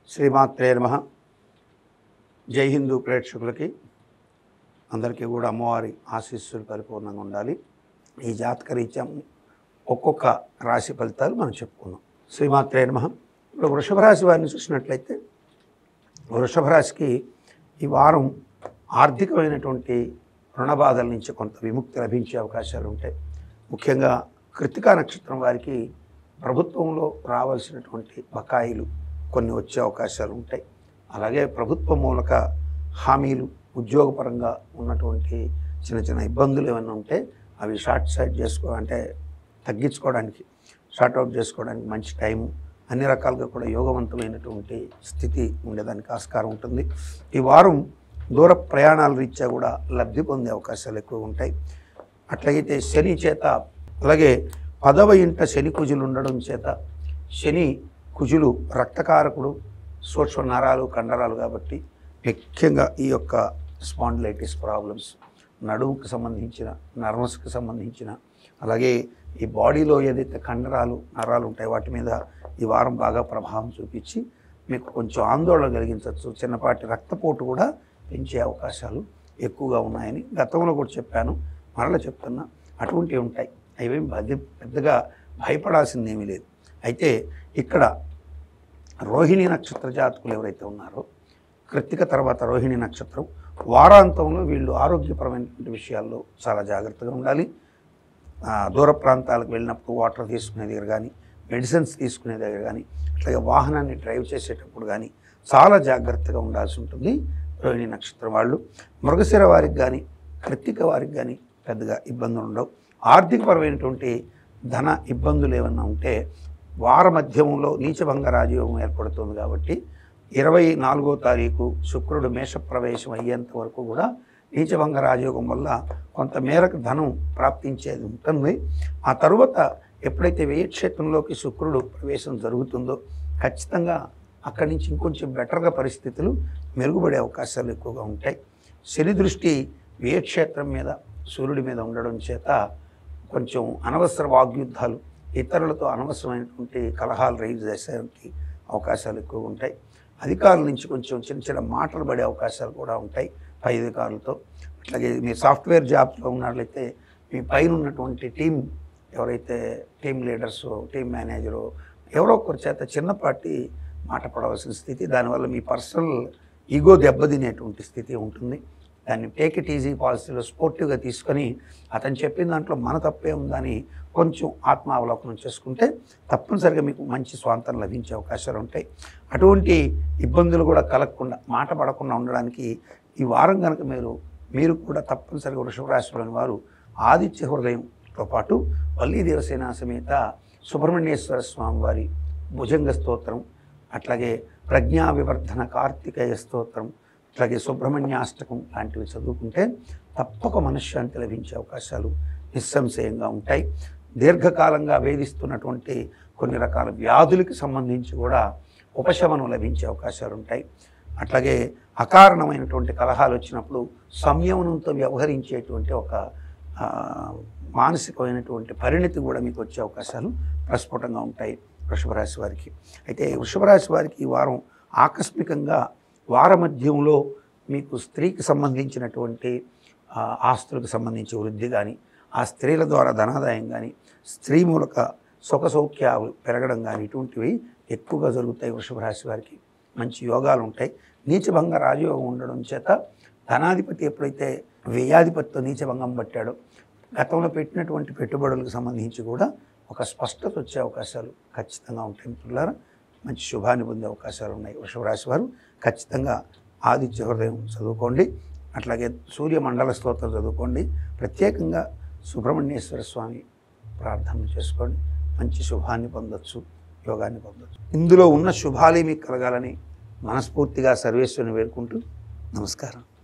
శ్రీమాత్రే నమః. జై హిందూ ప్రేక్షకులకి అందరికీ కూడా అమ్మవారి ఆశీస్సులు పరిపూర్ణంగా ఉండాలి. ఈ జాతక రీత్యా ఒక్కొక్క రాశి ఫలితాలు మనం చెప్పుకున్నాం. శ్రీమాత్రే నమః. ఇప్పుడు వృషభ రాశి వారిని చూసినట్లయితే వృషభ రాశికి ఈ వారం ఆర్థికమైనటువంటి రుణ బాధల నుంచి కొంత విముక్తి లభించే అవకాశాలు ఉంటాయి. ముఖ్యంగా కృత్తికా నక్షత్రం వారికి ప్రభుత్వంలో రావాల్సినటువంటి బకాయిలు కొన్ని వచ్చే అవకాశాలు ఉంటాయి. అలాగే ప్రభుత్వ మూలక హామీలు, ఉద్యోగపరంగా ఉన్నటువంటి చిన్న చిన్న ఇబ్బందులు ఏమైనా ఉంటే అవి తగ్గించుకోవడానికి షార్ట్ అవుట్ చేసుకోవడానికి మంచి టైము, అన్ని రకాలుగా కూడా యోగవంతమైనటువంటి స్థితి ఉండేదానికి ఆస్కారం ఉంటుంది. ఈ వారం దూర ప్రయాణాల రీత్యా కూడా లబ్ధి పొందే అవకాశాలు ఎక్కువ ఉంటాయి. అట్లాగైతే శని చేత, అలాగే 10వ ఇంట శని కుజులు ఉండడం చేత, శని కుజులు రక్తకారకుడు, సూక్ష్మ నరాలు కండరాలు కాబట్టి ముఖ్యంగా ఈ యొక్క స్పాండిలైటిస్ ప్రాబ్లమ్స్, నడుముకు సంబంధించిన, నర్వస్కి సంబంధించిన, అలాగే ఈ బాడీలో ఏదైతే కండరాలు నరాలు ఉంటాయో వాటి మీద ఈ వారం బాగా ప్రభావం చూపించి మీకు కొంచెం ఆందోళన కలిగించవచ్చు. చిన్నపాటి రక్తపోటు కూడా పెంచే అవకాశాలు ఎక్కువగా ఉన్నాయని గతంలో కూడా చెప్పాను, మరలా చెప్తున్నా. అటువంటివి ఉంటాయి. అవేమి పెద్దగా భయపడాల్సింది ఏమీ లేదు. అయితే ఇక్కడ రోహిణి నక్షత్ర జాతకులు ఎవరైతే ఉన్నారో, కృత్తిక తర్వాత రోహిణి నక్షత్రం, వారాంతంలో వీళ్ళు ఆరోగ్యపరమైనటువంటి విషయాల్లో చాలా జాగ్రత్తగా ఉండాలి. దూర ప్రాంతాలకు వెళ్ళినప్పుడు వాటర్ తీసుకునే దగ్గర కానీ, మెడిసిన్స్ తీసుకునే దగ్గర కానీ, అట్లాగే వాహనాన్ని డ్రైవ్ చేసేటప్పుడు కానీ చాలా జాగ్రత్తగా ఉండాల్సి ఉంటుంది రోహిణి నక్షత్రం వాళ్ళు. మృగశిర వారికి కానీ, కృత్తిక వారికి కానీ పెద్దగా ఇబ్బందులు ఉండవు. ఆర్థికపరమైనటువంటి ధన ఇబ్బందులు ఏమన్నా ఉంటే వార మధ్యంలో నీచభంగ రాజయోగం ఏర్పడుతుంది కాబట్టి 24వ తారీఖు శుక్రుడు మేషప్రవేశం అయ్యేంత వరకు కూడా నీచభంగ రాజయోగం వల్ల కొంత మేరకు ధనం ప్రాప్తించేది ఉంటుంది. ఆ తరువాత ఎప్పుడైతే వ్యయక్షేత్రంలోకి శుక్రుడు ప్రవేశం జరుగుతుందో ఖచ్చితంగా అక్కడి నుంచి ఇంకొంచెం బెటర్గా పరిస్థితులు మెరుగుపడే అవకాశాలు ఎక్కువగా ఉంటాయి. శని దృష్టి వ్యయక్షేత్రం మీద, సూర్యుడి మీద ఉండడం చేత కొంచెం అనవసర వాగ్యుద్ధాలు, ఇతరులతో అనవసరమైనటువంటి కలహాలు రైజ్ చేసేందుకు అవకాశాలు ఎక్కువ ఉంటాయి. అధికారుల నుంచి కొంచెం చిన్న చిన్న మాటలు పడే అవకాశాలు కూడా ఉంటాయి పై అధికారులతో. అట్లాగే మీరు సాఫ్ట్వేర్ జాబ్స్లో ఉన్నట్లయితే మీ పైన ఉన్నటువంటి టీం, ఎవరైతే టీం లీడర్సు, టీం మేనేజరు, ఎవరో ఒకరి చేత చిన్నపాటి మాట పడవలసిన స్థితి, దానివల్ల మీ పర్సనల్ ఈగో దెబ్బతినేటువంటి స్థితి ఉంటుంది. దాన్ని టేక్ ఇట్ ఈజీ పాలసీలో స్పోర్టివ్గా తీసుకొని అతను చెప్పిన దాంట్లో మన తప్పే ఉందని కొంచెం ఆత్మావలోకనం చేసుకుంటే తప్పనిసరిగా మీకు మంచి స్వాంతం లభించే అవకాశాలు ఉంటాయి. అటువంటి ఇబ్బందులు కూడా కలగకుండా, మాట పడకుండా ఉండడానికి ఈ వారం కనుక మీరు కూడా తప్పనిసరిగా వృషభ రాశిలోని వారు ఆదిత్య హృదయంతో పాటు వల్లీ దేవసేన సమేత సుబ్రహ్మణ్యేశ్వర స్వామి వారి భుజంగ స్తోత్రం, అట్లాగే ప్రజ్ఞా వివర్ధన కార్తికేయ స్తోత్రం, అట్లాగే సుబ్రహ్మణ్యాష్టకం లాంటివి చదువుకుంటే తప్పక మనశ్శాంతి లభించే అవకాశాలు నిస్సంశయంగా ఉంటాయి. దీర్ఘకాలంగా వేధిస్తున్నటువంటి కొన్ని రకాల వ్యాధులకి సంబంధించి కూడా ఉపశమనం లభించే అవకాశాలు ఉంటాయి. అట్లాగే అకారణమైనటువంటి కలహాలు వచ్చినప్పుడు సంయమనంతో వ్యవహరించేటువంటి ఒక మానసికమైనటువంటి పరిణితి కూడా మీకు వచ్చే అవకాశాలు ప్రస్ఫుటంగా ఉంటాయి వృషభ రాశి వారికి. అయితే వృషభ రాశి వారికి ఈ వారం ఆకస్మికంగా వార మధ్యంలో మీకు స్త్రీకి సంబంధించినటువంటి ఆస్తులకు సంబంధించి వృద్ధి కానీ, ఆ స్త్రీల ద్వారా ధనాదాయం కానీ, స్త్రీ మూలక సుఖ సౌఖ్యాలు పెరగడం కానీ ఇటువంటివి ఎక్కువగా జరుగుతాయి. వృషభ రాశి వారికి మంచి యోగాలు ఉంటాయి. నీచభంగ రాజయోగం ఉండడం చేత ధనాధిపతి ఎప్పుడైతే వ్యయాధిపతితో నీచభంగం పట్టాడో గతంలో పెట్టినటువంటి పెట్టుబడులకు సంబంధించి కూడా ఒక స్పష్టత వచ్చే అవకాశాలు ఖచ్చితంగా ఉంటాయి. మిత్రులారా, మంచి శుభాన్ని పొందే అవకాశాలు ఉన్నాయి. వృషభ రాశి వారు ఖచ్చితంగా ఆదిత్య హృదయం చదువుకోండి, అట్లాగే సూర్యమండల స్తోత్రం చదువుకోండి, ప్రత్యేకంగా సుబ్రహ్మణ్యేశ్వర స్వామి ప్రార్థన చేసుకోండి. మంచి శుభాన్ని పొందొచ్చు, యోగాన్ని పొందొచ్చు. ఇందులో ఉన్న శుభాలే మీకు కలగాలని మనస్ఫూర్తిగా సర్వేశ్వరుని వేడుకుంటూ నమస్కారం.